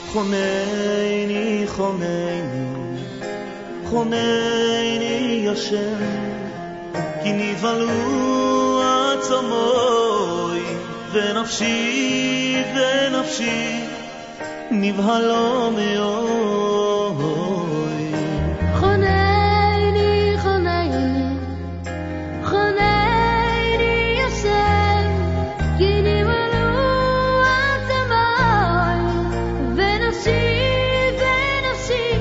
חונני, חונני, חונני השם, כי נבהלו עצמוי, ונפשי, ונפשי, נבהלו מאוד. חונני, חונני, חונני השם, כי נבהלו עצמוי, ונפשי, ונפשי,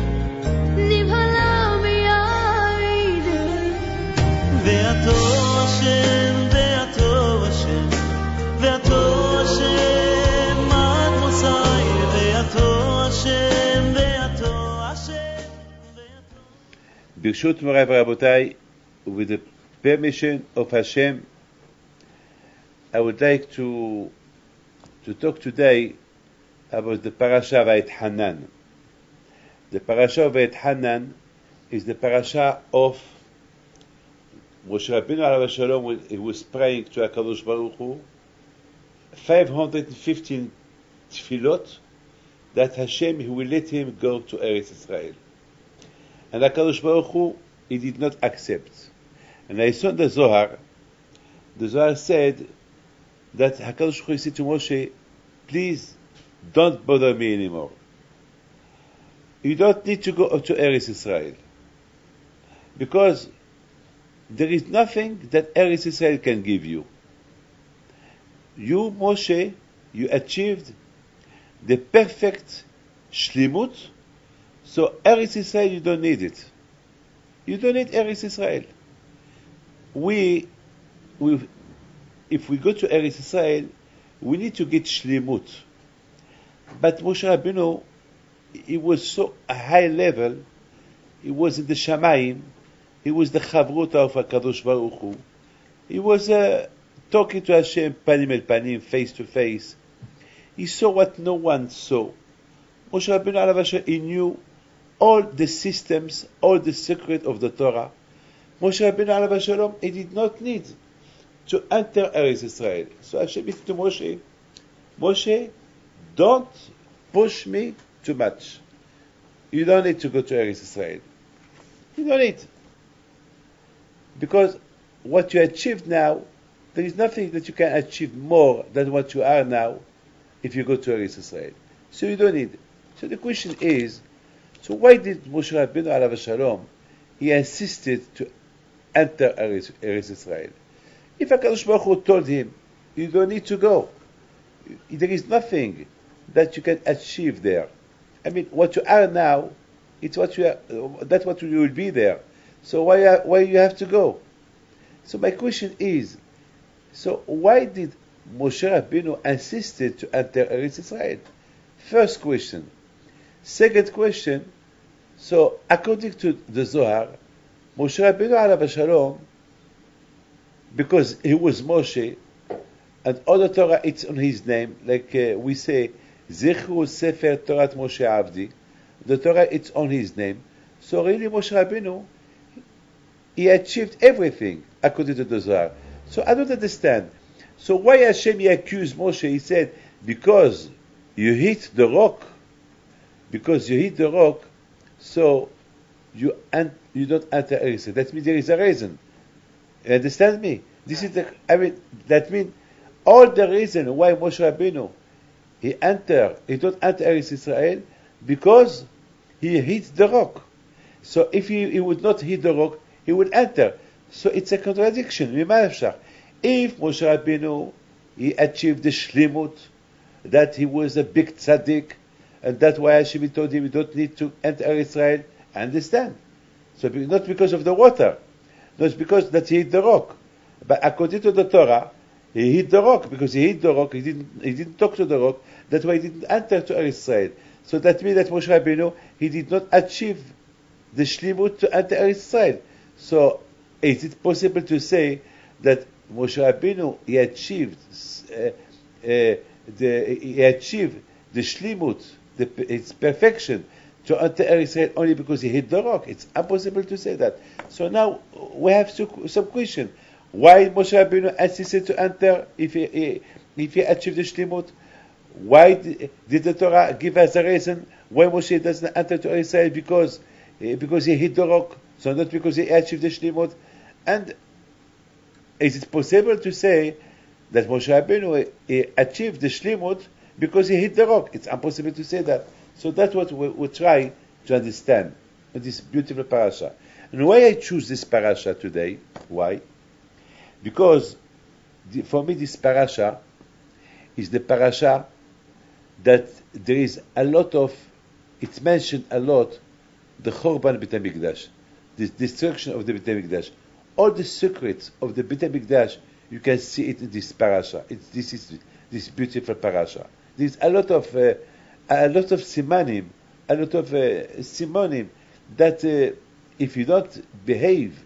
נבהלו מאוד. ואתו השם, ואתו השם, ואתו השם עד מוסאי, ואתו השם, ואתו השם, ואתו. ברשות מוריי ורבותיי, with the permission of Hashem, I would like to talk today about the parasha of Vayetchanan. The parasha of Vayetchanan is the parasha of Moshe Rabbeinu alav shalom when he was praying to HaKadosh Baruch Hu 515 tefillot that Hashem he will let him go to Eretz Israel. And HaKadosh Baruch Hu he did not accept. And I saw the Zohar said that HaKadosh Baruch Hu said to Moshe, please don't bother me anymore. You don't need to go to Eretz Israel. Because there is nothing that Eretz Israel can give you. You, Moshe, you achieved the perfect shlimut, so Eretz Israel you don't need it. You don't need Eretz Israel. If we go to Eretz Israel, we need to get shlimut. But Moshe Rabbeinu, he was so a high level, he was in the Shamayim, he was the Chavruta of HaKadosh Baruch Hu. He was talking to Hashem, panim el panim, face to face. He saw what no one saw. Moshe Rabbeinu alav hashalom, he knew all the systems, all the secret of the Torah. Moshe Rabbeinu alav hashalom, he did not need to enter Eretz Israel. So Hashem said to Moshe, Moshe, don't push me too much. You don't need to go to Eretz Israel. You don't need. Because what you achieved now, there is nothing that you can achieve more than what you are now if you go to Eretz Israel. So you don't need. So the question is, so why did Moshe Rabbeinu alav shalom he insisted to enter Eretz Israel? If HaKadosh Baruch Hu told him, you don't need to go, there is nothing that you can achieve there. I mean, what you are now, it's what you are, that's what you will be there. So why you have to go? So my question is, so why did Moshe Rabbeinu insisted to enter Eretz Israel? First question. Second question, so according to the Zohar, Moshe Rabbeinu alav shalom, because he was Moshe, and all the Torah it's on his name, like we say, Zichru Sefer Torat Moshe Avdi, the Torah it's on his name. So really Moshe Rabbeinu, he achieved everything according to the Zohar. So I don't understand. So why Hashem he accused Moshe? He said, because you hit the rock, so you don't enter Eretz Israel. That means there is a reason. You understand me? This is that means all the reason why Moshe Rabbeinu he don't enter Eretz Israel, because he hit the rock. So if he would not hit the rock, he would enter. So it's a contradiction. If Moshe Rabbeinu he achieved the shlimut, that he was a big tzaddik, and that's why Hashem told him you don't need to enter Israel, I understand. So not because of the water, not because that he hit the rock, but according to the Torah, he hit the rock. Because he hit the rock, he didn't talk to the rock. That's why he didn't enter to Israel. So that means that Moshe Rabbeinu he did not achieve the shlimut to enter Israel. So is it possible to say that Moshe Rabbeinu he achieved the shlimut, its perfection to enter Israel only because he hit the rock? It's impossible to say that. So now we have some question. Why Moshe Rabbeinu insisted to enter if he achieved the shlimut? Why did the Torah give us a reason why Moshe doesn't enter to Israel? Because he hit the rock, so not because he achieved the shlimut. And is it possible to say that Moshe Rabbeinu achieved the shlimut because he hit the rock? It's impossible to say that. So that's what we try to understand in this beautiful parasha. And why I choose this parasha today? Why? Because for me this parasha is the parasha that there is a lot of, it's mentioned a lot, the Chorban Beit HaMikdash, the destruction of the Beit HaMikdash. All the secrets of the Beit HaMikdash, you can see it in this parasha. This is this beautiful parasha. There's a lot of simanim, a lot of simonim that if you don't behave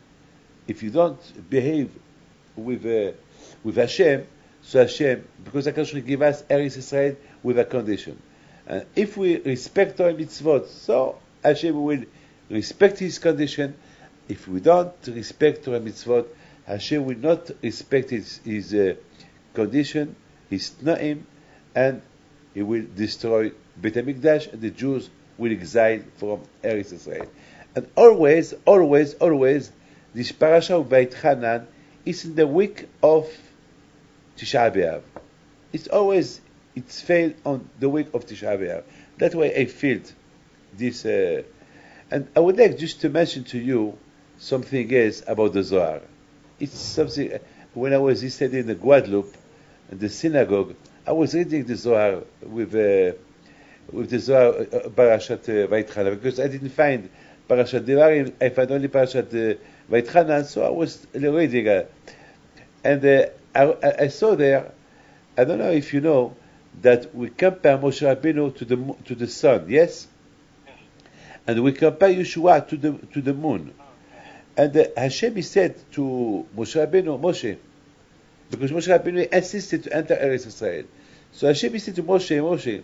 with Hashem, so Hashem, because HaKadosh give us Eretz Israel with a condition. If we respect our mitzvot, so Hashem will respect His condition. If we don't respect our mitzvot, Hashem will not respect His condition, His tnaim, and He will destroy Beit HaMikdash, and the Jews will exile from Eretz Israel. And always, this parasha of Beit Hanan is in the week of Tisha B'Av. It's failed on the week of Tisha B'Av. That's why I felt this. And I would like just to mention to you something else about the Zohar. It's something, when I was studying in Guadeloupe, in the synagogue, I was reading the Zohar with the Zohar Parashat Beit Hanan, because I didn't find Parashat Devarim, I found only Parashat Beit Hanan, so I was reading. And I saw there, I don't know if you know, that we compare Moshe Rabbeinu to the sun, yes? And we compare Yeshua to the moon. And Hashem said to Moshe Rabbeinu, Moshe, because Moshe Rabbeinu insisted to enter Eretz Israel. So Hashem said to Moshe,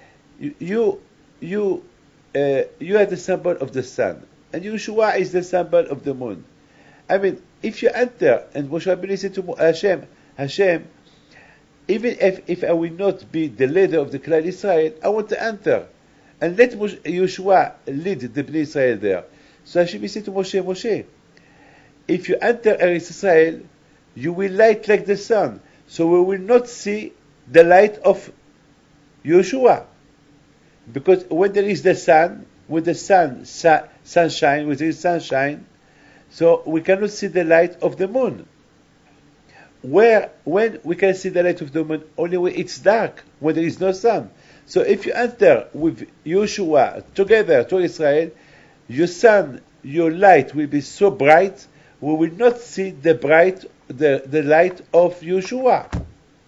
you are the symbol of the sun, and Yeshua is the symbol of the moon. I mean, if you enter, and Moshe Rabbeinu said to Hashem, even if I will not be the leader of the Klal Israel, I want to enter, and let Yeshua lead the Bnei Israel there. So Hashem said to Moshe, if you enter Eretz Israel, you will light like the sun, so we will not see the light of Yeshua. Because when there is the sun, when there is sunshine, so we cannot see the light of the moon. When we can see the light of the moon? Only when it's dark, when there is no sun. So if you enter with Yeshua together to Israel, your sun, your light will be so bright, we will not see the light of Yeshua.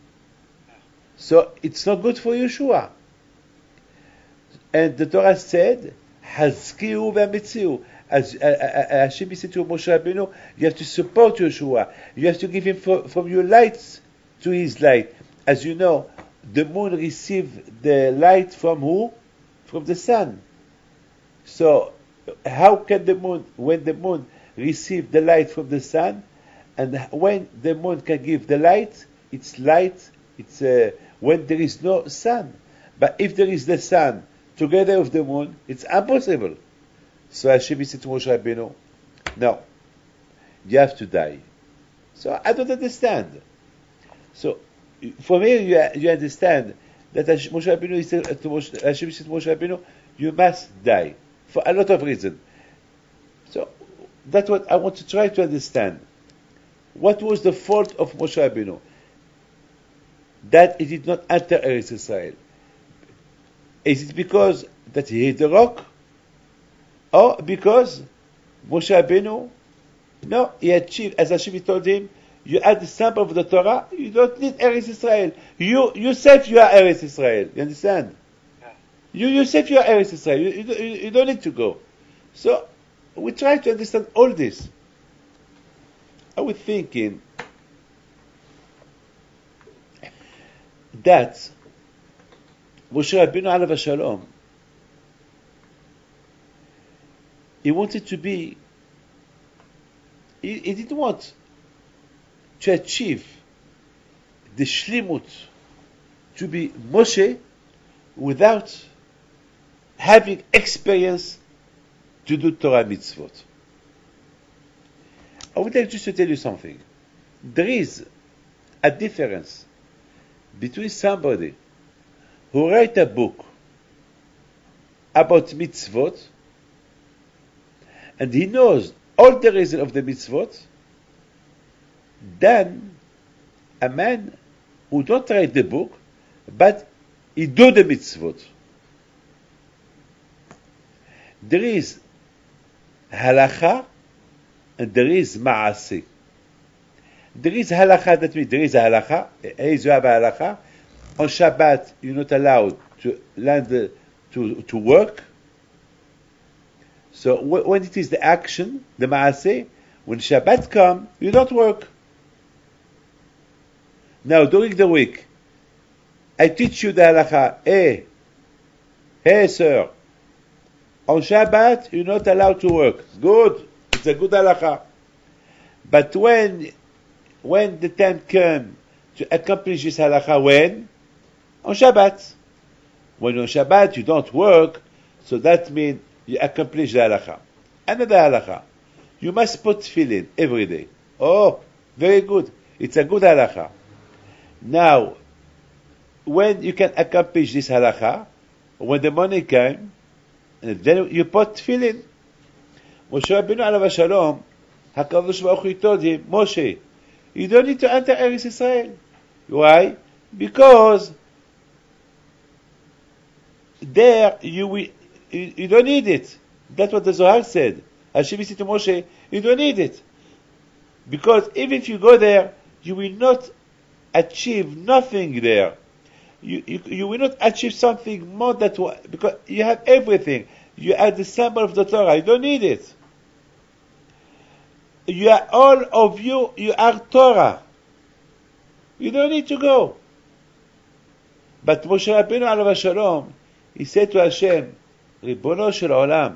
So it's not good for Yeshua. And the Torah said, Hazkiu v'amitziu. As Hashem said to Moshe Rabbeinu, you have to support Yeshua. You have to give him from your lights to his light. As you know, the moon received the light from who? From the sun. So how can when the moon receive the light from the sun, and when the moon can give the light, it's when there is no sun. But if there is the sun together with the moon, it's impossible. So Hashem said to Moshe Rabbeinu, no, you have to die. So I don't understand. So from here you understand that Hashem said to Moshe Rabbeinu, you must die for a lot of reasons. So that's what I want to try to understand. What was the fault of Moshe Rabbeinu? That he did not enter Eretz Israel. Is it because that he hit the rock? Or because Moshe Rabbeinu, no, he achieved, as Hashem told him, you are the sample of the Torah, you don't need Eretz Israel. You yourself, you are Eretz Israel. You understand? You yourself, you are Eretz Israel. You don't need to go. So, we try to understand all this. I was thinking that Moshe Rabbeinu alav shalom, he wanted to be, he didn't want to achieve the shlimut, to be Moshe without having experience to do Torah mitzvot. I would like just to tell you something. There is a difference between somebody who write a book about mitzvot and he knows all the reason of the mitzvot than a man who don't write the book but he do the mitzvot. There is halacha and there is ma'aseh. There is halacha, that means there is a halacha. As you have a halacha, on Shabbat you're not allowed to land to work. So when it is the action, the ma'aseh, when Shabbat come, you don't work. Now during the week, I teach you the halacha. Hey sir, on Shabbat you're not allowed to work. Good, it's a good halacha. But when the time comes to accomplish this halacha, when? On Shabbat. When on Shabbat you don't work, so that means you accomplish the halacha. Another halacha, you must put tefillin every day. Oh, very good. It's a good halacha. Now, when you can accomplish this halacha, when the money came, then you put tefillin. Moshe Rabbeinu alav shalom, HaKadosh Baruch Hu told him, Moshe, you don't need to enter Eretz Israel. Why? Because there you don't need it. That's what the Zohar said. Hashem said to Moshe, you don't need it. Because even if you go there, you will not achieve nothing there. You will not achieve something more than what, because you have everything. You are the symbol of the Torah. You don't need it. You are all of you. You are Torah. You don't need to go. But Moshe Rabbeinu alav shalom, he said to Hashem, Ribono shel olam.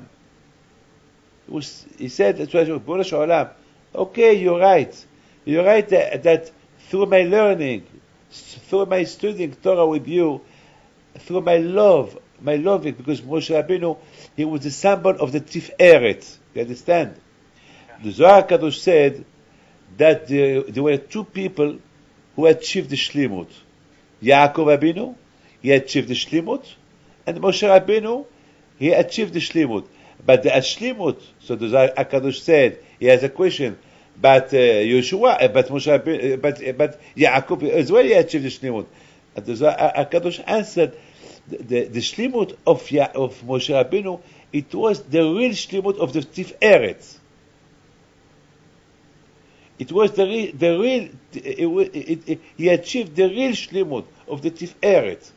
He said to Hashem, Ribono shel olam. Okay, you're right. You're right that through my learning, through my studying Torah with you, through my loving, because Moshe Rabbeinu, he was the symbol of the Tiferet. You understand? The Zohar Kadosh said that there were two people who achieved the Shlimut. Yaakov Abinu, he achieved the Shlimut, and Moshe Rabbeinu, he achieved the Shlimut. But the Shlimut, so the Zohar Kadosh said, he has a question, but Yeshua, but Moshe Rabbeinu, but Yaakov as well, he achieved the Shlimut. And the Zohar Kadosh answered, the Shlimut of Moshe Rabbeinu, it was the real Shlimut of the Tiferet. It was the real. He achieved the real shlimut of the Tiferet.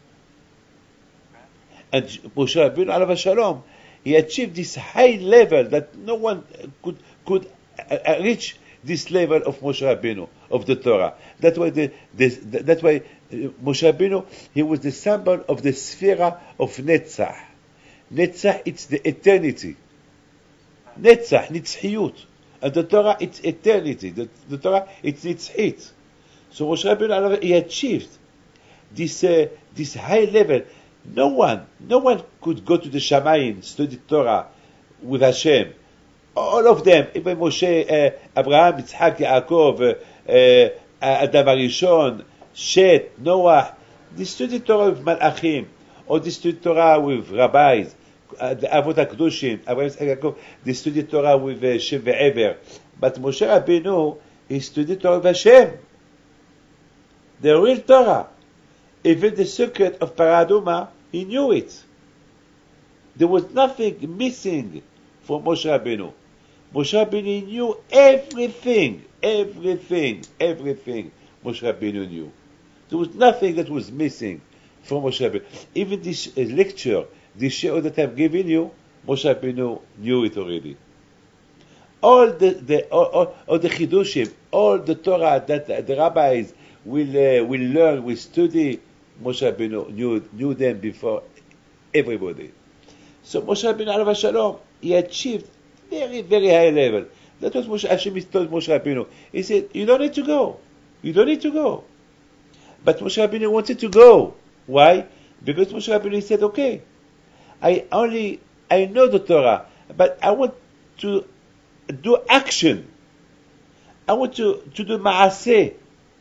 And Moshe Rabbeinu alav shalom, he achieved this high level that no one could reach this level of Moshe Rabbeinu of the Torah. That's why that's why Moshe Rabbeinu, he was the symbol of the sphere of Netzach. Netzach, it's the eternity. Netzach, Nitzchiyut. And the Torah, it's eternity. The Torah, it's Nitzchit. So Moshe Rabbeinu, he achieved this high level. No one could go to the Shamayim, study Torah with Hashem. All of them, even Moshe, Abraham, Yitzhak, Yaakov, Adam Arishon, Shet, Noah, they studied Torah with Malachim, or they studied Torah with rabbis, the Avot HaKadoshim, Abraham, Yitzhak, Yaakov, they studied Torah with Shem ve'Ever. But Moshe Rabbeinu, he studied Torah with Hashem. The real Torah. Even the secret of Paraduma, he knew it. There was nothing missing from Moshe Rabbeinu. Moshe Rabbeinu knew everything. Moshe Rabbeinu knew. There was nothing that was missing from Moshe Rabbeinu. Even this lecture, this show that I've given you, Moshe Rabbeinu knew it already. All the chidushim, all the Torah that the rabbis will learn, will study, Moshe Rabbeinu knew them before everybody. So Moshe Rabbeinu alav shalom, he achieved very, very high level. That was Moshe Hashem told Moshe Rabbeinu. He said, you don't need to go. You don't need to go. But Moshe Rabbeinu wanted to go. Why? Because Moshe Rabbeinu said, okay, I know the Torah, but I want to do action. I want to do ma'aseh.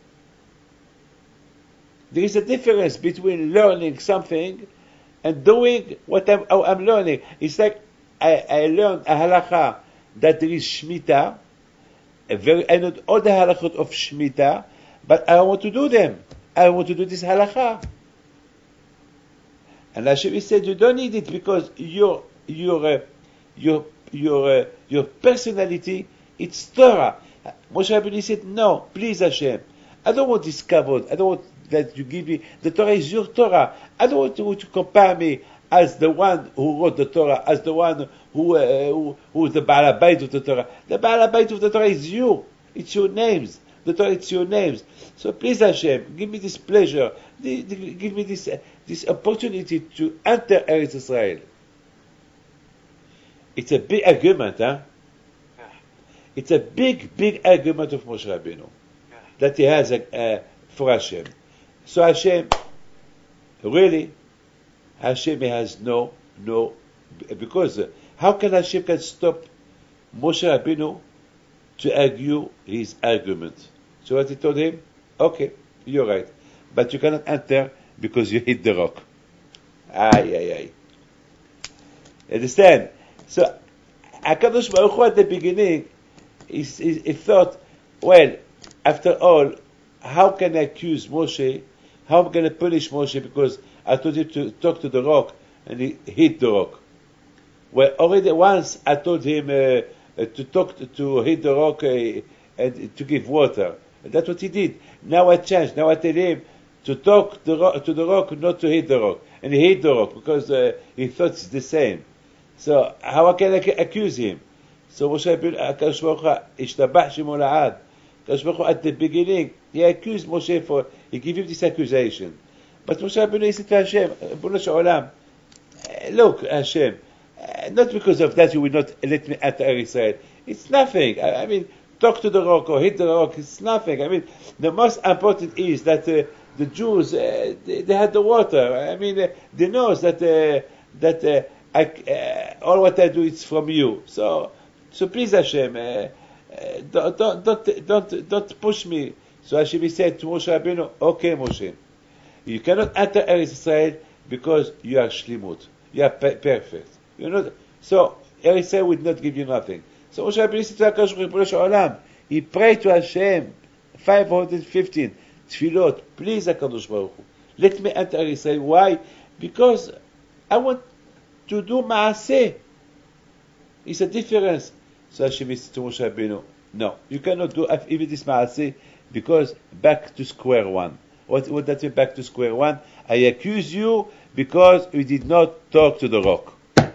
There is a difference between learning something and doing what I'm learning. It's like I learned a halacha that there is Shemitah. I know all the halachot of Shemitah, but I want to do them. I want to do this halakha. And Hashem said, you don't need it because your personality, it's Torah. Moshe Rabbeinu said, no, please Hashem, I don't want this kavod. I don't want that you give me. The Torah is your Torah. I don't want you to compare me as the one who wrote the Torah, as the one who is the Baal HaBayit of the Torah. The Baal HaBayit of the Torah is you. It's your names. The Torah, it's your names. So please Hashem, give me this pleasure. Give me this opportunity to enter Eretz Israel. It's a big argument, huh? It's a big argument of Moshe Rabbeinu that he has for Hashem. So Hashem, really, Hashem has no, because how can Hashem can stop Moshe Rabbeinu to argue his argument? So what he told him, okay, you're right, but you cannot enter because you hit the rock. Understand? So HaKadosh Baruch Hu at the beginning, he thought, well, after all, how can I accuse Moshe? How am I going to punish Moshe because I told him to talk to the rock and he hit the rock? Well, already once I told him to hit the rock and to give water. And that's what he did. Now I changed. Now I tell him to talk to the rock, not to hit the rock. And he hit the rock because he thought it's the same. So how can I accuse him? So Moshe Rabbeinu, HaKadosh Baruch Hu, Ishtabach Shemo La'ad. HaKadosh Baruch Hu, at the beginning, he accused Moshe he gave him this accusation. But Moshe Rabbeinu said to Hashem, Ribono Shel Olam, look, Hashem, not because of that you will not let me enter Israel. It's nothing. I mean, talk to the rock or hit the rock, it's nothing. I mean, the most important is that the Jews, they had the water. I mean, they know that all what I do is from you. So please Hashem, don't push me. So Hashem said to Moshe Rabbeinu, okay Moshe, you cannot enter Eretz Israel because you are shlimut, you are perfect. You're not. So Eretz Israel will not give you nothing. So Moshe Rabbeinu said to HaKadosh Ribono Shel Olam, he prayed to Hashem 515 tefillot, please HaKadosh Baruch Hu, let me enter Eretz Israel. Why? Because I want to do maaseh. It's a difference. So Hashem said to Moshe Rabbeinu, no, you cannot do even this maaseh because back to square one. What that mean, back to square one? I accuse you because you did not talk to the rock.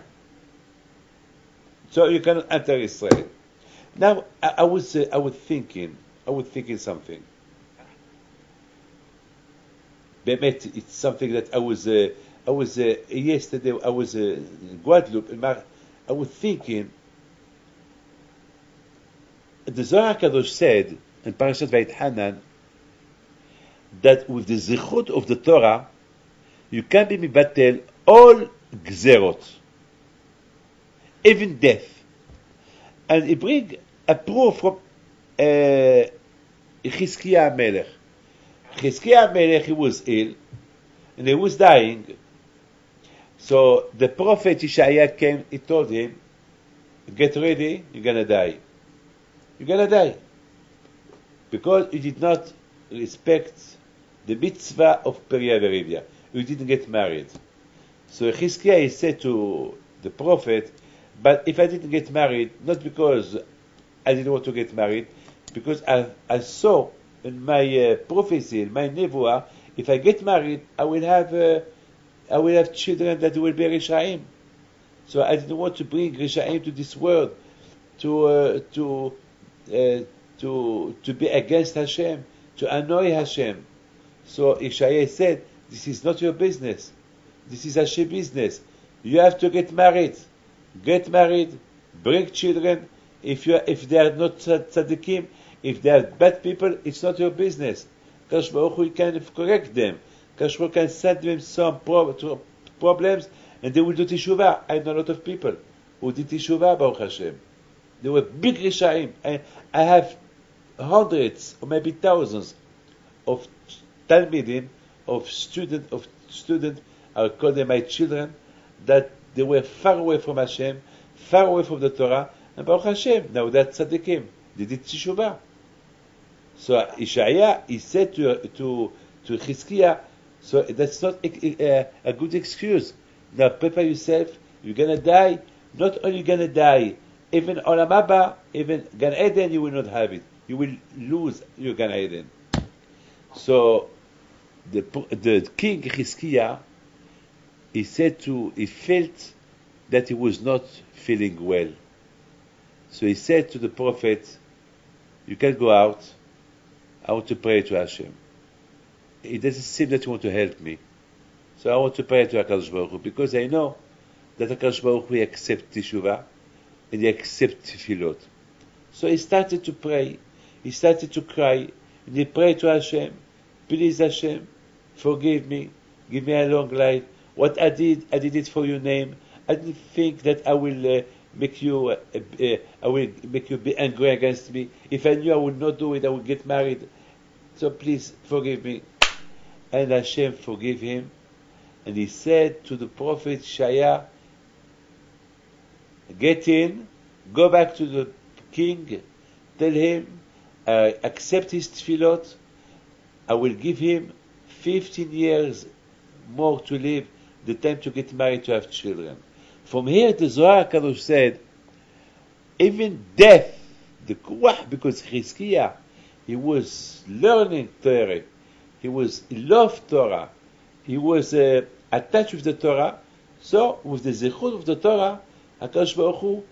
So you cannot enter Israel. Now I was thinking something. Bemet, it's something that I was yesterday. I was in Guadeloupe, and I was thinking. The Zohar HaKadosh said in Parashat Vayitchanan that with the zichut of the Torah, you can be mibatel all gzerot, even death. And he bring a proof from Chizkiah HaMelech. Chizkiah HaMelech, he was ill, and he was dying. So the prophet Yeshaya came, he told him, get ready, you're going to die. You're going to die. Because you did not respect the mitzvah of Peria Verivia. You didn't get married. So Chizkiah said to the prophet, but if I didn't get married, not because I didn't want to get married, because I saw in my prophecy, in my nevuah, if I get married, I will have children that will be Rishaim. So I didn't want to bring Rishaim to this world, to be against Hashem, to annoy Hashem. So Yeshaya said, this is not your business. This is Hashem business. You have to get married. Get married, bring children. If they are not tzaddikim, if they are bad people, it's not your business. Kadosh Baruch Hu can correct them. Akadosh Baruch Hu can send them some problems, and they will do teshuvah. I know a lot of people who did teshuvah, Baruch Hashem. They were big rishaim. I have hundreds or maybe thousands of talmidim, of student, I call them my children, that they were far away from Hashem, far away from the Torah, and Baruch Hashem, now they're tzaddikim. They did teshuvah. So Ishaya, he said to Chizkiah, so that's not a good excuse. Now prepare yourself, you're going to die. Not only going to die, even Olam Haba, even Gan Eden, you will not have it. You will lose your Gan Eden. So the king Chizkiah, he felt that he was not feeling well. So he said to the prophet, you can go out, I want to pray to Hashem. It doesn't seem that you want to help me. So I want to pray to HaKadosh Baruch Hu, because I know that HaKadosh Baruch Hu accepts teshuvah, and he accepts tefillot. So he started to pray, he started to cry, and he prayed to Hashem, please Hashem, forgive me, give me a long life. What I did it for your name. I didn't think that I will make you be angry against me. If I knew I would not do it, I would get married. So please forgive me. And Hashem forgave him. And he said to the prophet Shaya, get in, go back to the king, tell him, accept his tefillot, I will give him 15 years more to live, the time to get married, to have children. From here, the Zohar Kadosh said, even death, the kuah, because Chizkiah, he was learning Torah, he loved Torah, he was attached with the Torah. So with the zechut of the Torah, HaKadosh Baruch Hu,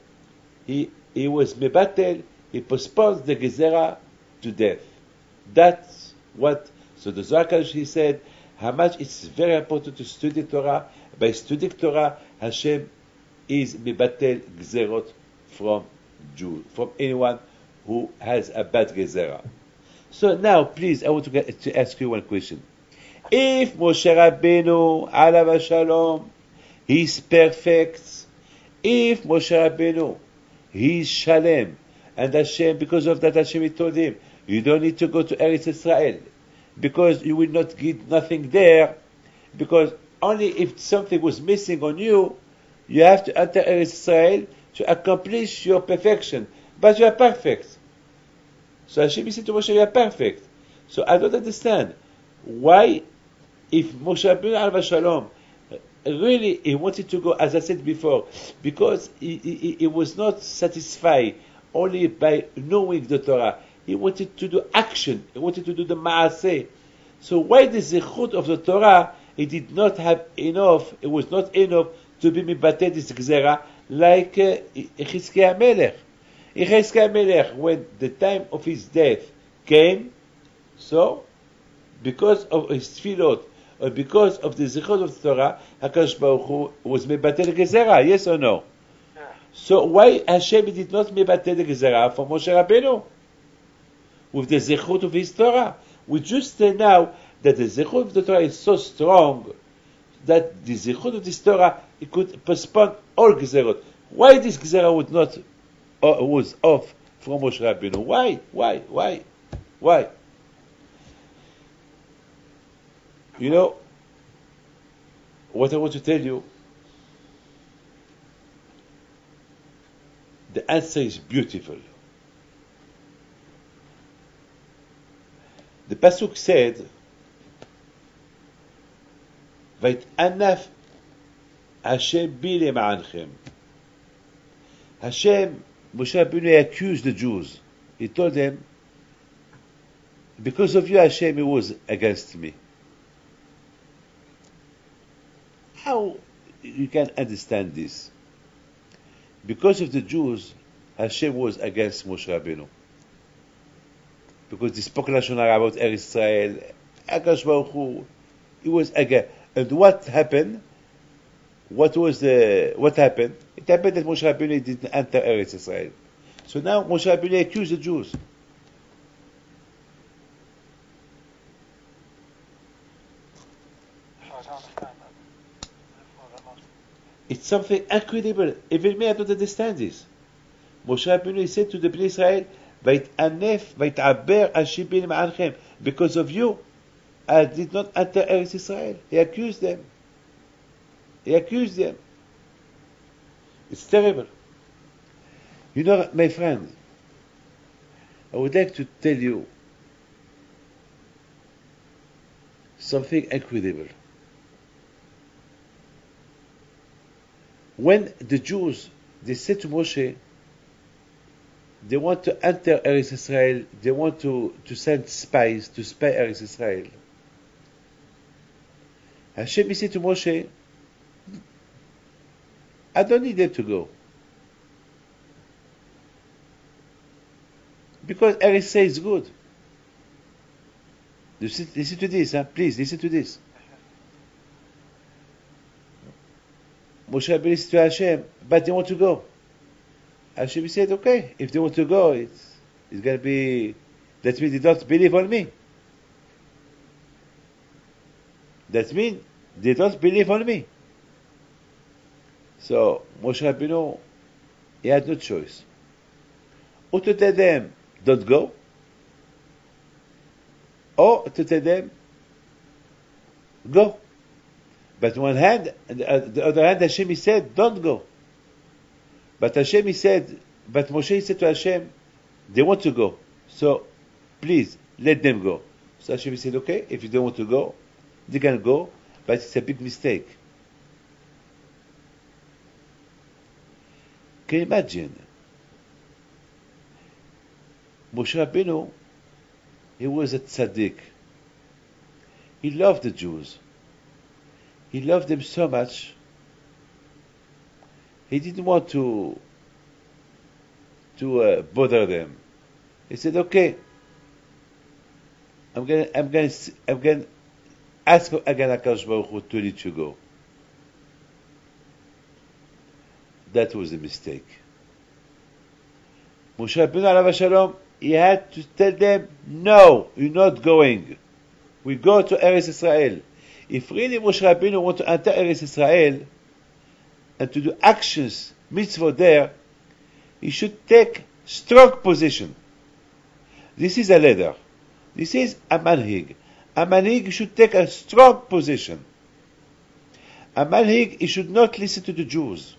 he was mebatel, he postponed the gezerah to death. That's what. So the Zohar Kadosh, he said how much it's very important to study Torah. By studying Torah, Hashem is mebatel gezerot from Jew, from anyone who has a bad gezerah. So now, please, I want to ask you one question. If Moshe Rabbeinu, alav shalom, he's perfect, if Moshe Rabbeinu, he's shalem, and Hashem, because of that, Hashem told him, you don't need to go to Eretz Israel, because you will not get nothing there, because only if something was missing on you, you have to enter Eretz Israel to accomplish your perfection. But you are perfect. So Hashem said to Moshe, you are perfect. So I don't understand why, if Moshe Rabbeinu alav shalom, really he wanted to go, as I said before, because he was not satisfied only by knowing the Torah. He wanted to do action. He wanted to do the maaseh. So why the zechut of the Torah, he did not have enough, it was not enough to be mibateh this gzera like Chizkiah Melech. Chizkiah Melech, when the time of his death came, so because of his tefillot, or because of the zechut of the Torah, HaKadosh Baruch Hu was mebatel gezerah, yes or no? So why Hashem did not mebatel gezerah for Moshe Rabbeinu with the zechut of his Torah? We just say now that the zechut of the Torah is so strong that the zechut of this Torah, it could postpone all gezerot. Why this gezerah would not was off from Moshe Rabbeinu? Why? You know what I want to tell you? The answer is beautiful. The pasuk said, "Vayit'anaf Hashem bi lema'anchem." Hashem, Moshe Rabbeinu accused the Jews. He told them, because of you, Hashem, he was against me. How you can understand this? Because of the Jews, Hashem was against Moshe Rabbeinu. Because they spoke Lashon Hara about Eretz Israel, HaKadosh Baruch Hu, he was against. And what happened? What happened? It happened that Moshe Rabbeinu didn't enter Eretz Israel. So now Moshe Rabbeinu accused the Jews. It's something incredible. Even me, I don't understand this. Moshe Rabbeinu, he said to the Bnei Israel, "Vayit'anef, vayit'aber hashibin ma'anchem." Because of you, I did not enter Eretz Israel. He accused them. He accused them. It's terrible. You know, my friend, I would like to tell you something incredible. When the Jews, they said to Moshe, they want to enter Eretz Israel, they want to send spies to spy Eretz Israel. Hashem, he said to Moshe, I don't need them to go. Because Eretz Israel is good. Listen to this, please, listen to this. Moshe Rabbeinu said to Hashem, but they want to go. Hashem said, okay, if they want to go, it's going to be, that means they don't believe on me. That means they don't believe on me. So Moshe Rabbeinu, he had no choice. Or to tell them, don't go, or to tell them, go. But on one hand, the other hand, Hashem, he said, don't go. But Hashem, he said, but Moshe, he said to Hashem, they want to go. So, please, let them go. So Hashem, he said, okay, if you don't want to go, they can go, but it's a big mistake. Can you imagine? Moshe Rabbeinu, he was a tzaddik. He loved the Jews. He loved them so much. He didn't want to bother them. He said, "Okay, I'm going to ask again HaKadosh Baruch Hu to let you go." That was a mistake. Moshe Rabbeinu Alav Shalom, he had to tell them, "No, you're not going. We go to Eretz Israel." If really Moshe Rabbeinu want to enter Eretz Israel and to do actions, mitzvot there, he should take strong position. This is a leader. This is a manhig. A manhig should take a strong position. A manhig, he should not listen to the Jews.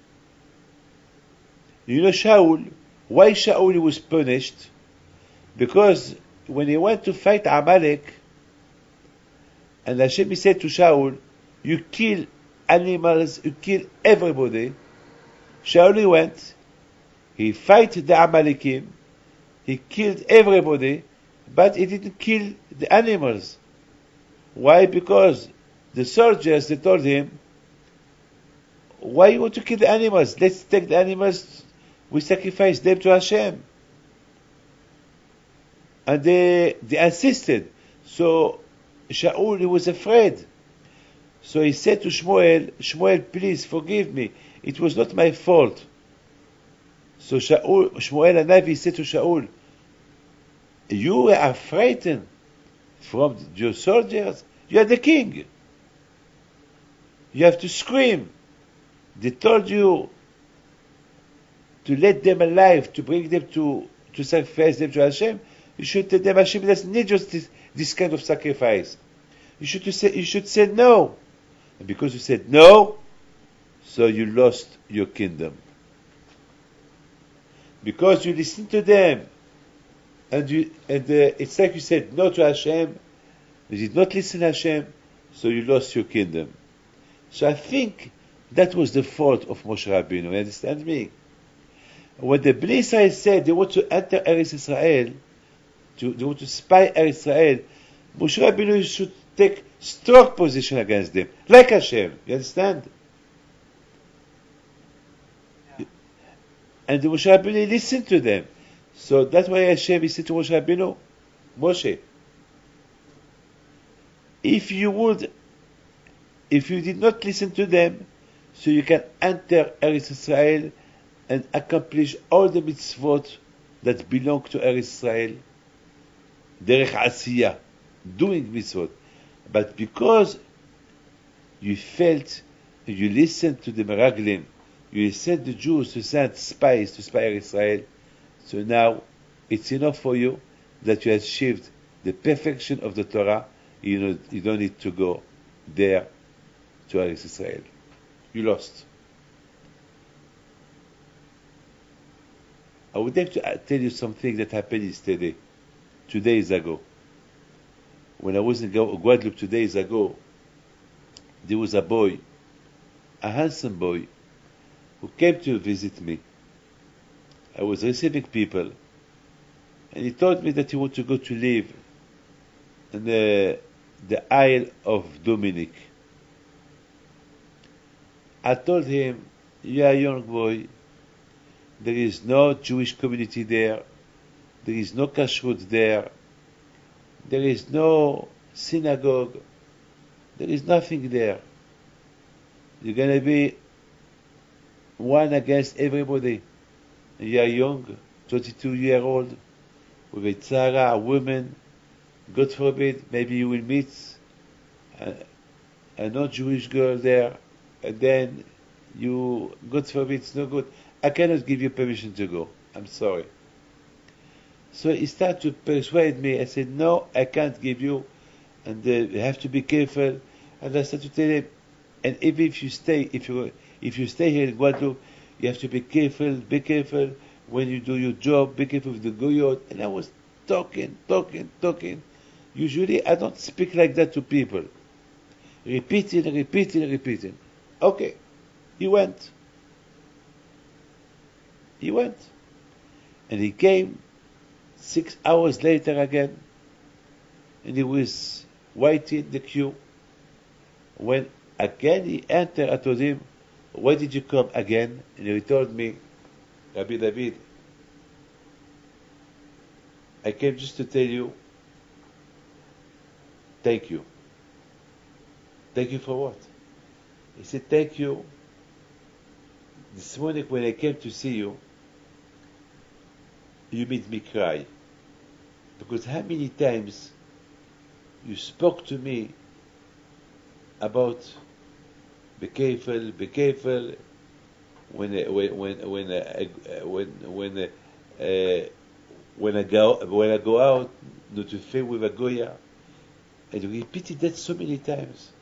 You know Shaul, why Shaul was punished? Because when he went to fight Amalek, and Hashem said to Shaul, you kill animals, you kill everybody. Shaul went, he fight the Amalekim, he killed everybody, but he didn't kill the animals. Why? Because the soldiers, they told him, why you want to kill the animals? Let's take the animals, we sacrifice them to Hashem. And they insisted. So Shaul, he was afraid. So he said to Shmuel, Shmuel, please forgive me. It was not my fault. So Shmuel HaNavi said to Shaul, you are frightened from your soldiers? You are the king. You have to scream. They told you to let them alive, to bring them to sacrifice them to Hashem. You should tell them Hashem doesn't need just this kind of sacrifice. You should say no. And because you said no, so you lost your kingdom. Because you listened to them, and it's like you said no to Hashem, you did not listen to Hashem, so you lost your kingdom. So I think that was the fault of Moshe Rabbeinu. You understand me? When the Bnei Israel said they want to enter Eretz Israel, they want to spy Eretz Israel, Moshe Rabbeinu should take strong position against them, like Hashem. You understand? Yeah. And the Moshe Rabbeinu listened to them. So that's why Hashem said to Moshe Rabbeinu, Moshe, if you did not listen to them, so you can enter Eretz Israel and accomplish all the mitzvot that belong to Eretz Israel, derech asiyah, doing mitzvot. But because You felt, you listened to the Meraglim, you sent the Jews to send spies to spy Israel. So now it's enough for you that you have achieved the perfection of the Torah. You don't need to go there to Eretz Israel. You lost. I would like to tell you something that happened yesterday, 2 days ago. When I was in Guadeloupe 2 days ago, there was a boy, a handsome boy, who came to visit me. I was receiving people, and he told me that he wanted to go to live in the Isle of Dominic. I told him, "You are a young boy. There is no Jewish community there. There is no kashrut there. There is no synagogue. There is nothing there. You're going to be one against everybody. You are young, 22-year-old, with a tzara, a woman. God forbid, maybe you will meet a non-Jewish girl there, and then you, God forbid, it's no good. I cannot give you permission to go. I'm sorry." So he started to persuade me. I said, "No, I can't give you, and you have to be careful." And I started to tell him, "And even if you stay, if you stay here in Guadeloupe, you have to be careful when you do your job, be careful with the goyot." And I was talking. Usually I don't speak like that to people. Repeating. Okay, he went. And he came 6 hours later again, and he was waiting the queue. When again he entered, I told him, "Why did you come again?" And he told me, "Rabbi David, I came just to tell you, thank you." "Thank you for what?" He said, "Thank you. This morning when I came to see you, you made me cry. Because how many times you spoke to me about be careful when I go out, not to fail with a goya." And you repeated that so many times.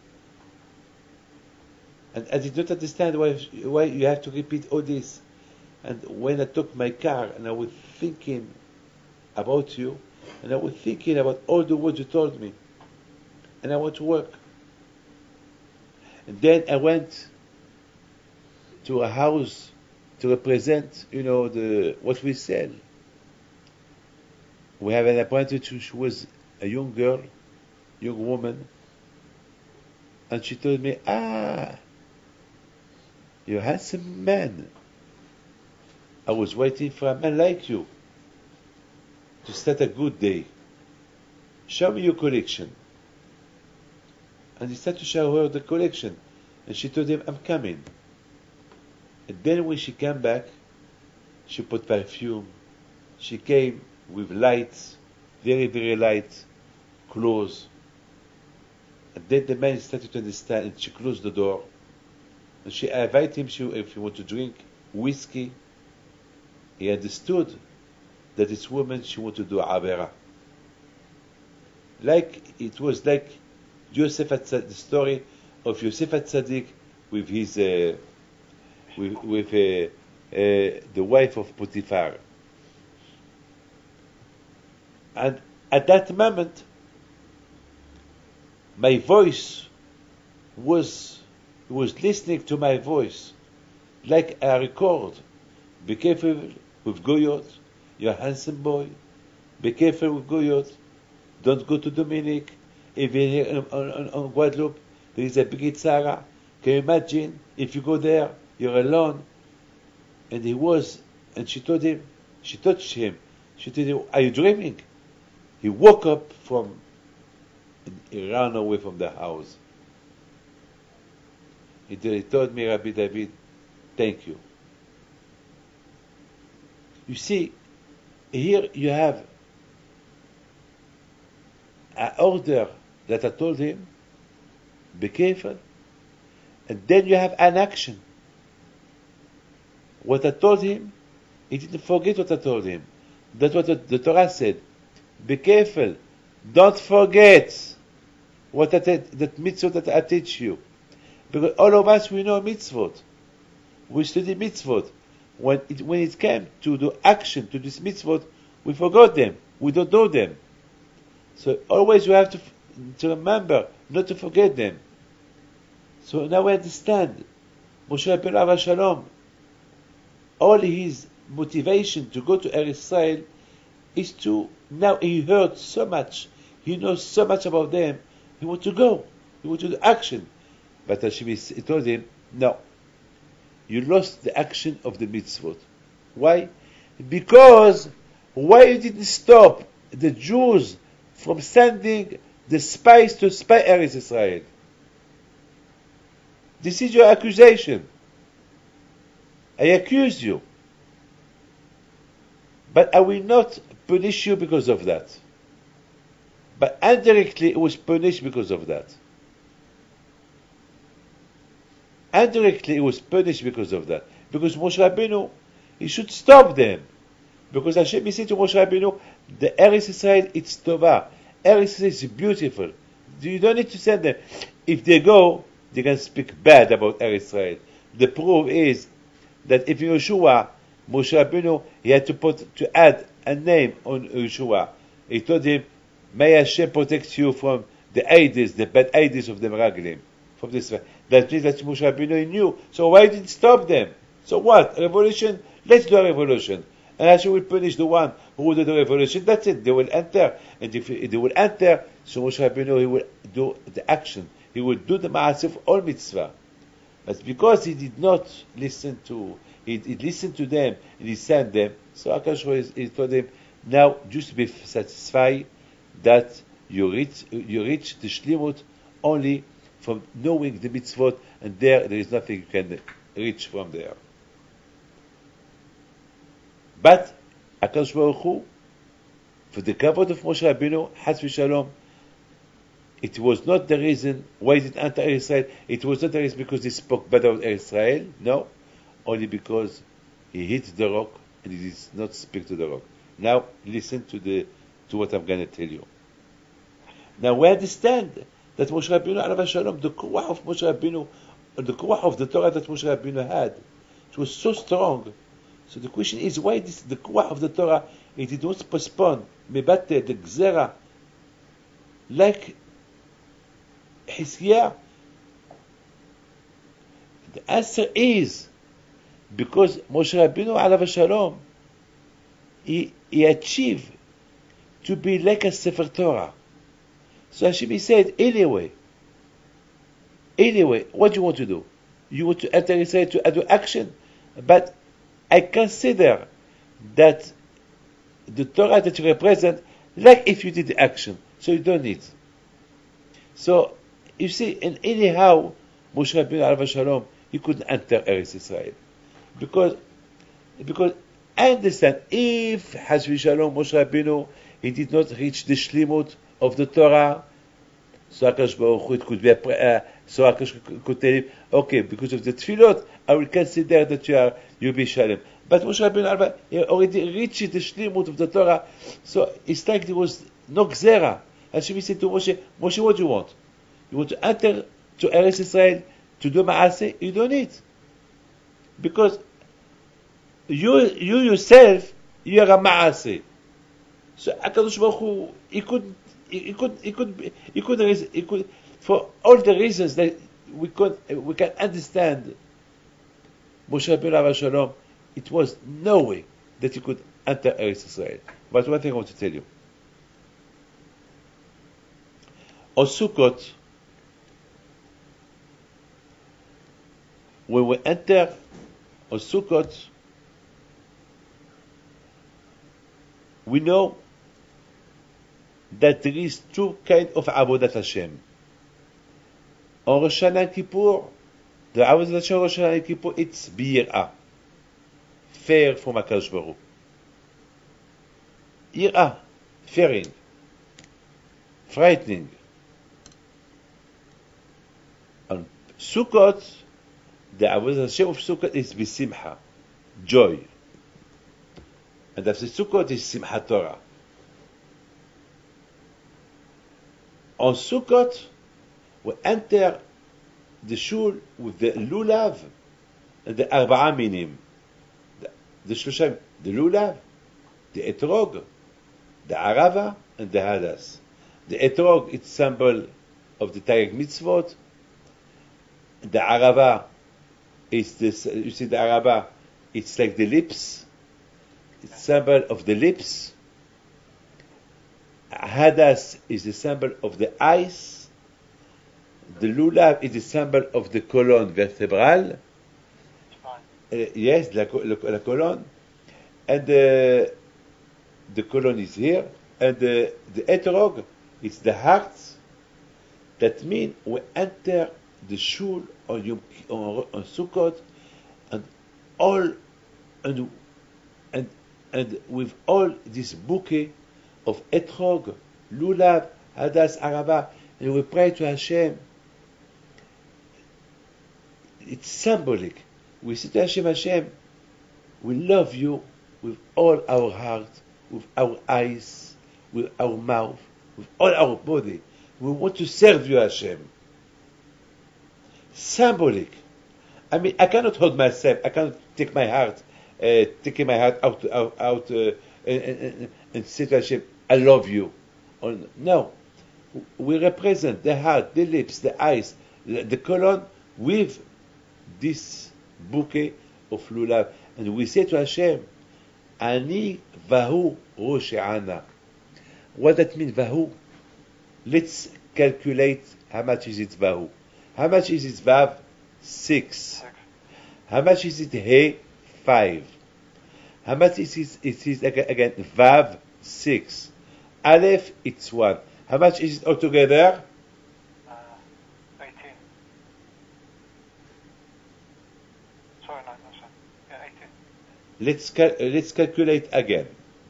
And I did not understand why you have to repeat all this. And when I took my car and I was thinking about you, and I was thinking about all the words you told me, and I went to work. And then I went to a house to represent, what we sell. We have an appointed, she was a young woman, and she told me, "You're a handsome man. I was waiting for a man like you to start a good day. Show me your collection." And he started to show her the collection, and she told him, "I'm coming." And then when she came back, she put perfume. She came with lights, very, very light clothes. And then the man started to understand, and she closed the door. And she invited him if he wanted to drink whiskey. He understood that this woman, she wanted to do Avera. It was like Yosef the story of Yosef Atzadik with his with the wife of Potiphar. And at that moment, my voice was listening to my voice like a record. Be careful with goyot. You're a handsome boy. Be careful with goyot. Don't go to Dominic. Even here on Guadeloupe, there is a big tzara. Can you imagine if you go there, you're alone? And she told him, she touched him. She told him, "Are you dreaming?" He woke up and he ran away from the house. He told me, "Rabbi David, thank you." You see, here you have an order that I told him, be careful, And then you have an action. What I told him, he didn't forget what I told him. That's what the Torah said. Be careful. Don't forget that mitzvot that I teach you. Because all of us, we know mitzvot. We study mitzvot. When it came to the action, to this mitzvot, we forgot them. We don't know them. So always you have to remember not to forget them. So now we understand. Moshe Rabbeinu Alav Shalom, all his motivation to go to Eretz Israel is to, now he heard so much, he knows so much about them, he wants to go, he wants to do action. But Hashem told him, no, you lost the action of the mitzvot. Why? Because why you didn't stop the Jews from sending the spies to spy Eretz Israel? This is your accusation. I accuse you. But I will not punish you because of that. But indirectly, it was punished because of that. Indirectly, it was punished because of that. Because Moshe Rabbeinu, he should stop them. Because Hashem said to Moshe Rabbeinu, the Eretz Israel, it's Tova. Eretz Israel is beautiful. You don't need to send them. If they go, they can speak bad about Eretz Israel. The proof is that if Yeshua, Moshe Rabbeinu, he had to add a name on Yeshua. He told him, may Hashem protect you from the Aedis, the bad Aedis of the Meraglim. From this, that means that Moshe Rabbeinu knew. So why didn't stop them? So what? Revolution? Let's do a revolution. And Hashem will punish the one who will do the revolution. That's it. They will enter. And if they will enter, so Moshe Rabbeinu, he will do the action. He will do the ma'aseh of all mitzvah. But because he did not listen to, he listened to them and he sent them, so Akash he told them, now just be satisfied that you reach the shlimut only from knowing the mitzvot, and there is nothing you can reach from there. But Akash Baruch Hu, for the kavod of Moshe Rabbeinu, Chas v'Shalom, it was not the reason why he didn't enter Israel. It was not the reason because he spoke bad about Israel. No, only because he hit the rock and he did not speak to the rock. Now listen to what I'm going to tell you. Now we understand that Moshe Rabbeinu Alav Shalom, the kuah of Moshe Rabbeinu, the kuah of the Torah that Moshe Rabbeinu had, it was so strong. So the question is, why the kuah of the Torah it did not postpone mebate the gzera like Hizkiah? The answer is because Moshe Rabbeinu Alav Shalom he achieved to be like a Sefer Torah. So Hashem said, anyway, what do you want to do? You want to enter Israel to do action? But I consider that the Torah that you represent, like if you did the action, so you don't need. So you see, and anyhow, Moshe Rabbeinu Alav Shalom, he couldn't enter Eretz Israel because I understand if Chas v'Shalom Moshe Rabbeinu he did not reach the shlimut of the Torah, so Akash Baruch Hu, it could be so Akash could tell him, okay, because of the tefillot, I will consider that you'll be shalom. But Moshe Rabbeinu he already reached the shlimut of the Torah, so it's like there was no gzera. Hashem said to Moshe, what do you want? You want to enter to Eretz Israel to do ma'aseh? You don't need, because you yourself, you are a ma'aseh. So Hakadosh Baruch Hu, he could, for all the reasons that we can understand, Moshe Rabbeinu Alav Shalom, it was no way that he could enter Eretz Israel. But one thing I want to tell you. On Sukkot, when we enter on Sukkot, we know that there is two kinds of Avodat Hashem. On Rosh Hashanah and Kippur, the Avodat Hashem on Rosh Hashanah and Kippur, it's B'yir'ah, fear from HaKadosh Baruch Hu. Yir'ah, fearing, frightening. On Sukkot, the Avodah Hashem of Sukkot is B'simcha, joy. And after Sukkot is Simchat Torah. On Sukkot, we enter the shul with the lulav and the arba'a minim. The shloshim, the lulav, the etrog, the arava, and the hadas. The etrog is symbol of the Taryag mitzvot. The arava is this. You see the arava, it's like the lips. It's symbol of the lips. Hadas is the symbol of the eyes. The lulav is the symbol of the colon vertebral. Yes, la colon. And the colon is here. And the etrog is the heart. That means we enter the shul on Sukkot, and all and with all this bouquet of etrog, lulav, hadas, arava, and we pray to Hashem. It's symbolic. We say to Hashem, Hashem, we love you with all our heart, with our eyes, with our mouth, with all our body. We want to serve you, Hashem. Symbolic. I mean, I cannot hold myself. I cannot take my heart, taking my heart out, and say to Hashem, I love you. No. We represent the heart, the lips, the eyes, the colon with this bouquet of lulav. And we say to Hashem, Ani vahu rosh ana. What that means, vahu? Let's calculate how much is it vahu. How much is it vav? 6. How much is it he? 5. How much is it again? Vav? 6. Aleph, it's 1. How much is it altogether? 18. Sorry, no, sir. Yeah, 18. Let's calculate again.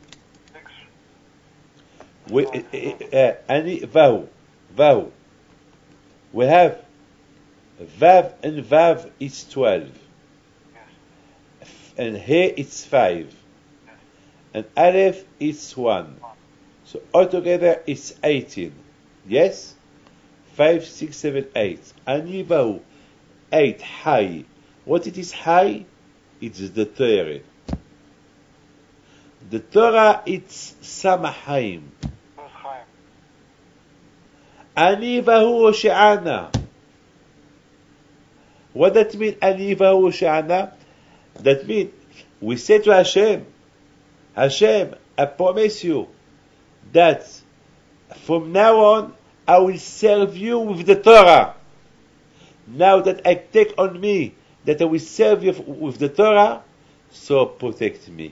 6. Ani vahu. We have vav and vav is 12. Yes. And he is 5. Yes. And aleph is 1. So altogether it's 18. Yes? 5, 6, 7, 8. Ani vahu. 8 high. What it is high? It's the Torah. The Torah, it's Samahaim. Who's Chaim? Ani vahu she'ana. What that mean, Ani vahu she'ana? That means, we say to Hashem, Hashem, I promise you that from now on, I will serve you with the Torah. Now that I take on me that I will serve you with the Torah, so protect me.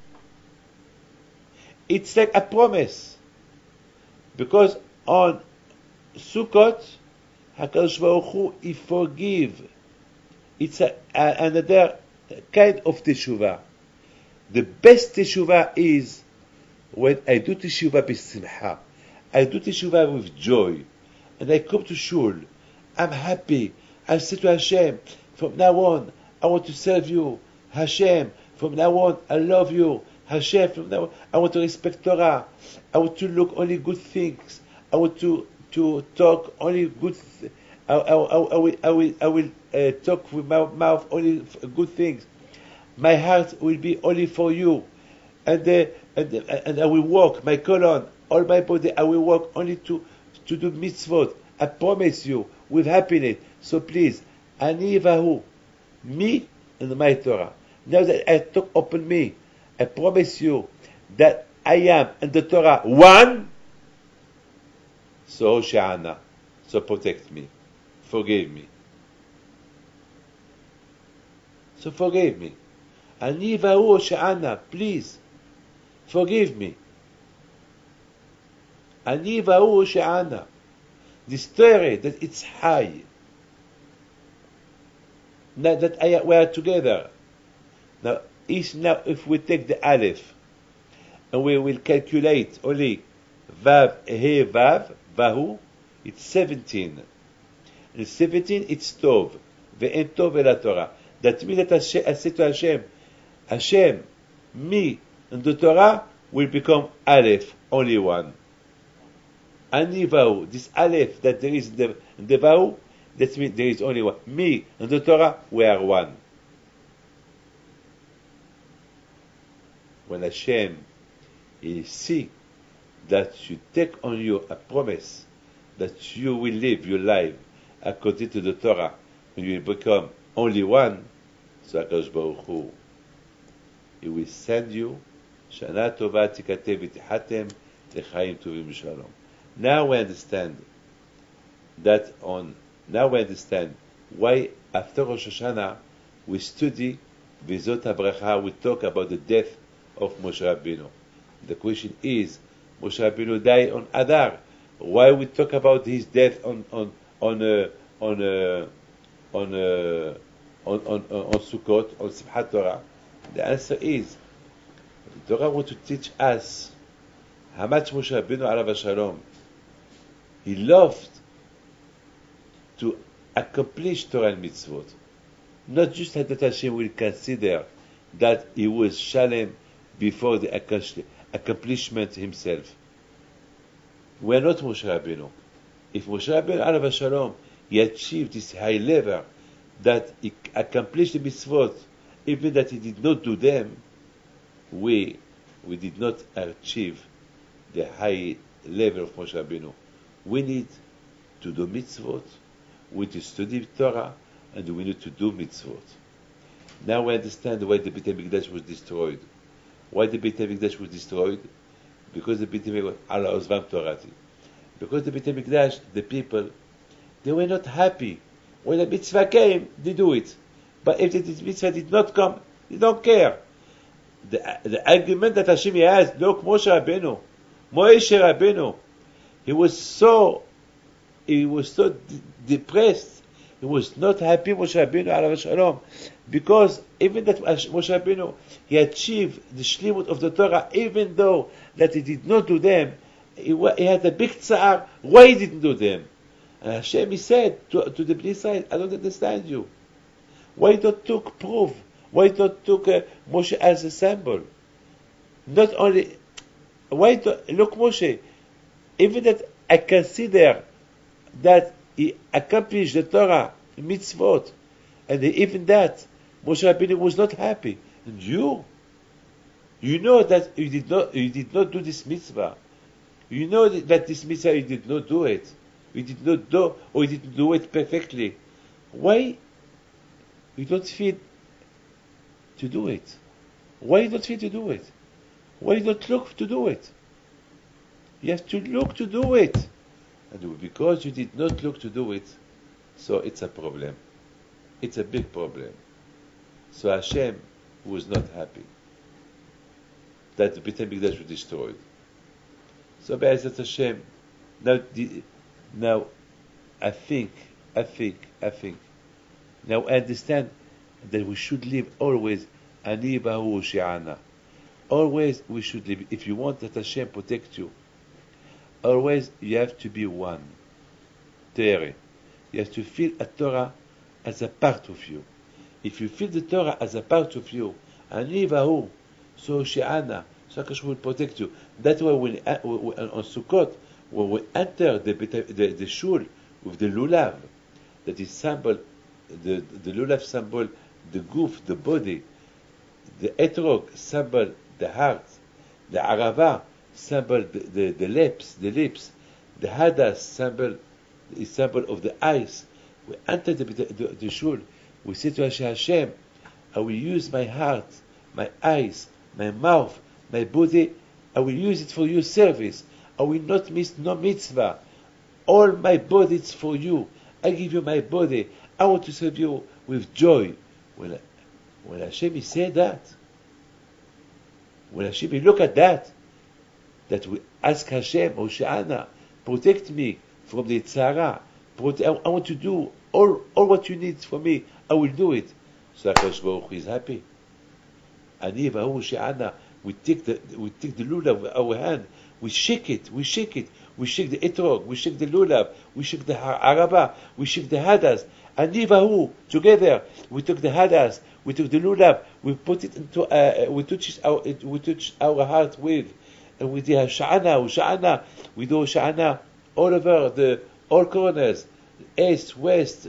It's like a promise. Because on Sukkot, HaKadosh Baruch Hu, He forgive. It's another kind of teshuvah. The best teshuvah is when I do teshuvah b'simcha. I do teshuvah with joy. And I come to shul. I'm happy. I say to Hashem, from now on, I want to serve you. Hashem, from now on, I love you. Hashem, from now on, I want to respect Torah. I want to look only good things. I want to talk only good I will talk with my mouth only good things. My heart will be only for you. And I will walk, my colon, all my body, I will walk only to do mitzvot. I promise you, with happiness. So please, Ani vahu, me and my Torah. Now that I talk open me, I promise you that I am and the Torah one. So Sha'ana, so protect me, forgive me. So forgive me. Ani vahu Sha'ana, please, forgive me. Ani vahu Sha'ana. This Torah that it's high. Now that we are together. Now if we take the Aleph and we will calculate only Vav, He, Vav, Vahu, it's 17. In 17, it's Tov. Ve'en Tov el Torah. That means that I say to Hashem, Hashem, me and the Torah will become Aleph, only one. Ani Vau, this Aleph that there is in the Vau, that means there is only one. Me and the Torah, we are one. When Hashem, He see that you take on you a promise that you will live your life according to the Torah, and you will become only one, so HaKadosh Baruch Hu, He will send you Shana Tova Tikatev V'Tichatem L'Chaim Tovim V'Shalom. Now we understand why after Rosh Hashanah we study Vizot HaBracha, we talk about the death of Moshe Rabbeinu. The question is, Moshe Rabbeinu died on Adar. Why we talk about his death on Sukkot, on Simchat Torah? The answer is, the Torah wants to teach us how much Moshe Rabbeinu alav Shalom, he loved to accomplish Torah and Mitzvot. Not just that Hashem will consider that he was Shalem before the accomplishment himself. We are not Moshe Rabbeinu. If Moshe Rabbeinu alav Shalom, he achieved this high level that he accomplished the mitzvot, even that he did not do them, we did not achieve the high level of Moshe Rabbeinu. We need to do mitzvot, we need to study Torah, and we need to do mitzvot. Now we understand why the Beit HaMikdash was destroyed. Why the Beit HaMikdash was destroyed? Because the Beit HaMikdash ala ozvam torati. Because the Beit HaMikdash, the people, they were not happy. When the mitzvah came, they do it. But if the mitzvah did not come, they don't care. The argument that Hashem has, look, Moshe Rabbeinu, he was so depressed. He was not happy, Moshe Rabbeinu alav shalom, because even that Moshe Rabbeinu, he achieved the shlimut of the Torah, even though that he did not do them, he had a big tzar. Why he didn't do them? And Hashem, he said to the Bnei Israel, I don't understand you. Why don't took proof? Why don't took Moshe as a symbol? Not only, look Moshe, even that I consider that he accomplished the Torah, mitzvot, and even that, Moshe Rabbeinu was not happy. And you know that you did not do this mitzvah. You know that this mitzvah you did not do it. You did not do, or you didn't do it perfectly. Why you don't feel to do it? Why you don't feel to do it? Why you don't look to do it? You have to look to do it. And because you did not look to do it, so it's a problem. It's a big problem. So Hashem was not happy that the Beit HaMikdash was destroyed. So Be'ezrat Hashem, now I think, now I understand that we should live always Ani Bahu She'ana. Always we should live. If you want that Hashem protect you, always you have to be one. Tere. You have to feel a Torah as a part of you. If you feel the Torah as a part of you, Ani Bahu, so She'ana, so HaKadosh will protect you. That's why when on Sukkot, when we enter the shul with the lulav, that is symbol, the lulav symbol, the goof, the body, the etrog symbol, the heart, the arava symbol, the lips, the hadas symbol is symbol of the eyes. We enter the shul, we say to Hashem, I will use my heart, my eyes, my mouth, my body, I will use it for your service. I will not miss no mitzvah. All my body is for you. I give you my body. I want to serve you with joy. When Hashem said that, when Hashem look at that we ask Hashem, Hoshe'ana, protect me from the tzara. I want to do all what you need for me. I will do it. So HaKadosh Baruch Hu is happy. Ani v'hu Hoshe'ana. We take the lulav with our hand. We shake it. we shake the etrog, we shake the lulav, we shake the araba, we shake the hadas. Ani vahu together. We took the hadas, we took the lulav, we put it into, we touch our heart with, and we did sha'ana, we do sha'ana all over all corners, east, west,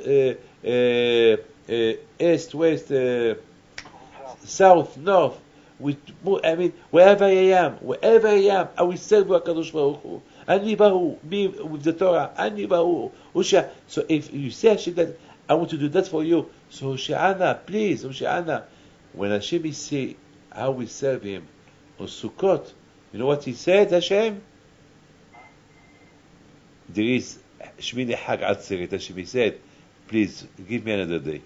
south, north. Wherever I am, I will serve HaKadosh Baruch Hu. Ani bahu, me with the Torah. Ani bahu, Usha. So if you say Hashem that I want to do that for you, so Hoshe'ana, please, Hoshe'ana. When Hashem is say how we serve Him on Sukkot, you know what He said, Hashem? There is Shmini Hag Atzeret. Hashem said, please give me another day.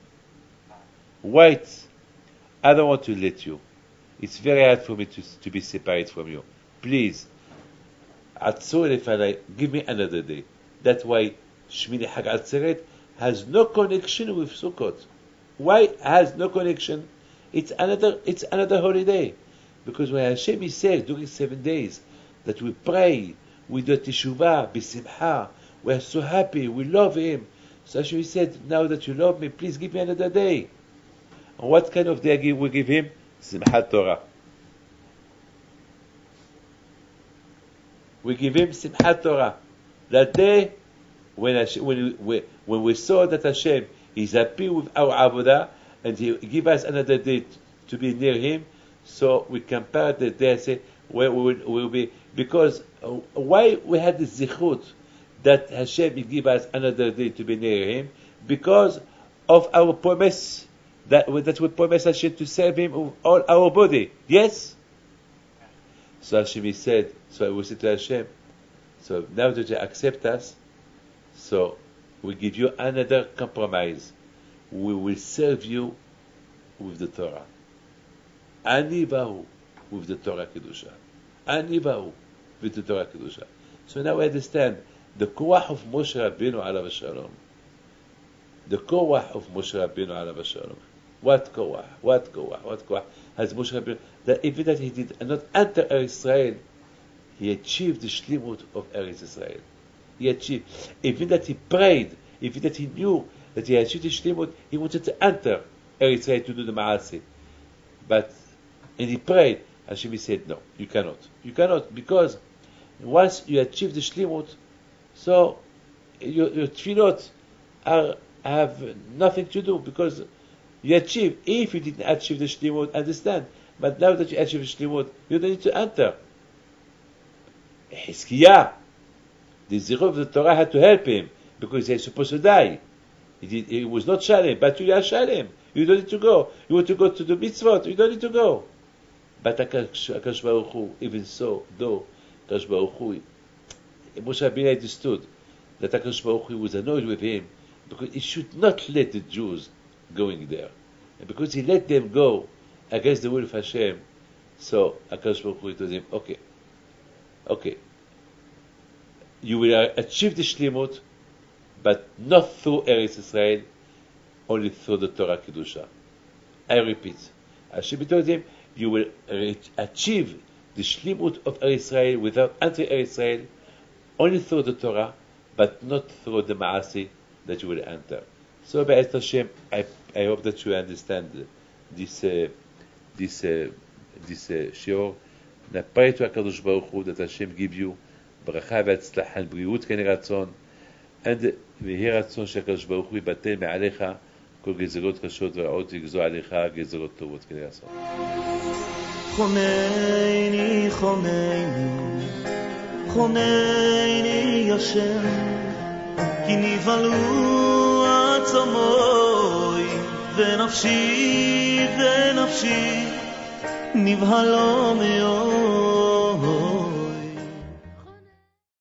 Wait, I don't want to let you. It's very hard for me to be separate from you. Please, give me another day. That's why Shmini Hag Atzeret has no connection with Sukkot. Why has no connection? It's another holiday. Because when Hashem is said during 7 days that we pray, we do teshuvah, b'simcha, we are so happy, we love Him. So Hashem said, now that you love me, please give me another day. And what kind of day we give Him? Simchat Torah. We give Him Simchat Torah. That day, when we saw that Hashem is happy with our avodah, and He give us another day to be near Him, so we compare the day and say, where we will be. Because why we had the zichut that Hashem give us another day to be near Him? Because of our promise that we promise Hashem to serve Him with all our body. Yes? So Hashem said, so we said to Hashem, so now that you accept us, so we give you another compromise. We will serve you with the Torah. Ani bahu, with the Torah Kedusha. Ani bahu, with the Torah Kedusha. So now we understand the koach of Moshe Rabbeinu alav shalom. The koach of Moshe Rabbeinu alav shalom. What koach has Moshe Rabbeinu, that even that he did not enter Eretz Israel, he achieved the shlimut of Eretz Israel. He achieved. Even that he prayed, even that he knew that he achieved the shlimut, he wanted to enter Eretz Israel to do the ma'aseh. And he prayed. Hashem said, no, you cannot. You cannot, because once you achieve the shlimut, so your tefillot have nothing to do, because you achieve. If you didn't achieve the shlimut, understand. But now that you achieve the shlimut, you don't need to enter. Hizkiah, the zero of the Torah had to help him, because he was supposed to die. He was not shalem, but you are shalem. You don't need to go. You want to go to the mitzvot, you don't need to go. But HaKadosh Baruch Hu, even so, though HaKadosh Baruch Hu, Moshe Rabbeinu understood that HaKadosh Baruch Hu was annoyed with him, because he should not let the Jews going there. And because he let them go against the will of Hashem, so HaKadosh Baruch Hu told him, okay, you will achieve the shlimut, but not through Eretz Israel, only through the Torah Kedusha. I repeat, Hashem told him, you will achieve the shlimut of Eretz Israel without entering Eretz Israel, only through the Torah, but not through the ma'aseh that you will enter. So, Be'ez Hashem, I hope that you understand this shiur. And I pray to HaKadosh Baruch Hu that Hashem give you ברכה והצלחה, בריאות כן רצון, ויהי רצון שהקדוש ברוך הוא יבטל מעליך כל גזרות קשות ורעות, ויגזור עליך גזרות טובות כן רצון. חונני, חונני, חונני השם, כי נבהלו עצמוי, ונפשי נבהלו מאוד.